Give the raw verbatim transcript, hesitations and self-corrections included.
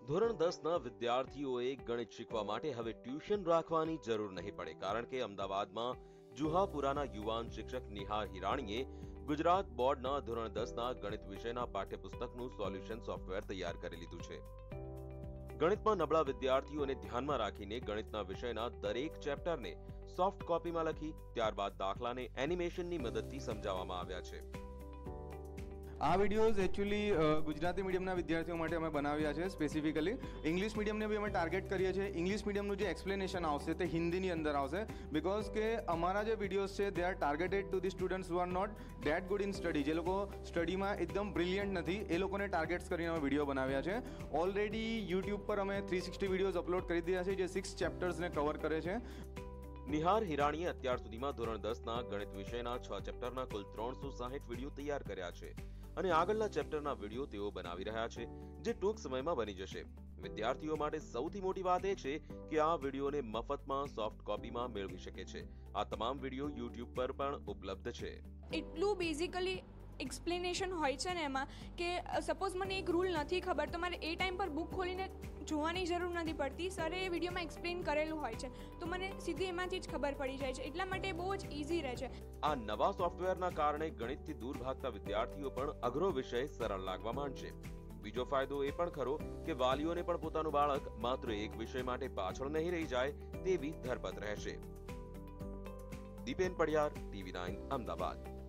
ધોરણ દસ ના વિદ્યાર્થીઓએ ગણિત શીખવા માટે હવે ટ્યુશન રાખવાની જરૂર નહીં પડે, કારણ કે અમદાવાદમાં જુહાપુરાના યુવાન શિક્ષક નિહાર હિરાણીએ ગુજરાત બોર્ડના ધોરણ દસ ના ગણિત વિષયના પાઠ્યપુસ્તકનું સોલ્યુશન સોફ્ટવેર તૈયાર કરી લીધું છે। ગણિતમાં નબળા વિદ્યાર્થીઓને ધ્યાનમાં રાખીને ગણિતના વિષયના દરેક ચેપ્ટરને સોફ્ટ કોપીમાં લખી ત્યારબાદ દાખલાને એનિમેશનની મદદથી સમજાવવામાં આવ્યા છે। આ વિડીયોઝ એકચ્યુઅલી ગુજરાતી મીડિયમના વિદ્યાર્થીઓ માટે અમે બનાવ્યા છે। સ્પેસિફિકલી ઇંગ્લિશ મીડિયમને બી અમે ટાર્ગેટ કરીએ છીએ। ઇંગ્લિશ મીડિયમનું જે એક્સપ્લેનેશન આવશે તે હિન્દીની અંદર આવશે, બિકોઝ કે અમારા જે વિડીયોઝ છે they are targeted to the students who are not that good in study, જે લોકો સ્ટડીમાં એકદમ બ્રિલિયન્ટ નથી, એ લોકોને ટાર્ગેટ્સ કરીને અમે વિડીયો બનાવ્યા છે। ઓલરેડી યુટ્યુબ પર અમે થ્રી સિક્સટી વિડીયોઝ અપલોડ કરી દીધા છે, જે સિક્સ ચેપ્ટર્સને કવર કરે છે। નિહાર હિરાણીએ અત્યાર સુધીમાં ધોરણ દસ ના ગણિત વિષયના છ ચેપ્ટરના કુલ ત્રણસો સાહીઠ વિડીયો તૈયાર કર્યા છે અને આગળના ચેપ્ટરના વિડીયો તેઓ બનાવી રહ્યા છે, જે ટૂંક સમયમાં બની જશે। વિદ્યાર્થીઓ માટે સૌથી મોટી વાત એ છે કે આ વિડીયોને મફતમાં સોફ્ટ કોપીમાં મેળવી શકે છે। આ તમામ વિડીયો યુટ્યુબ પર પણ ઉપલબ્ધ છે। એટલું બેઝિકલી એક્સપ્લેનેશન હોય છે ને એમાં કે સપોઝ મને એક રૂલ નથી ખબર તો મારે એ ટાઈમ પર બુક ખોલીને જોવાની જરૂર નથી પડતી, સરે એ વિડીયોમાં એક્સપ્લેન કરેલું હોય છે તો મને સીધી એમાંથી જ ખબર પડી જાય છે, એટલા માટે બહુ જ ઇઝી રહે છે। આ નવા સોફ્ટવેરના કારણે ગણિતથી દૂર ભાગતા વિદ્યાર્થીઓ પણ અઘરો વિષય સરળ લાગવા માંડશે। બીજો ફાયદો એ પણ ખરો કે વાલીઓને પણ પોતાનું બાળક માત્ર એક વિષય માટે પાછળ નહીં રહી જાય તેવી ધરપત રહેશે। Dipen Padiyar, TV nine, Ahmedabad.